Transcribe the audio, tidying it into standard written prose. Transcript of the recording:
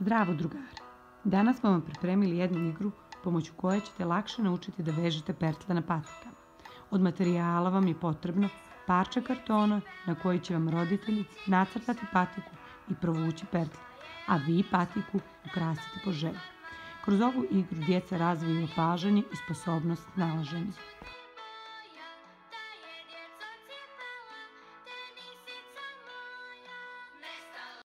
Zdravo drugari! Danas smo vam pripremili jednu igru pomoću koje ćete lakše naučiti da vežete pertle na patikama. Od materijala vam je potrebno parče kartona na koji će vam roditelji nacrtati patiku i provući pertle, a vi patiku ukrasiti po želji. Kroz ovu igru djeca razviju opažanje i sposobnost snalaženja.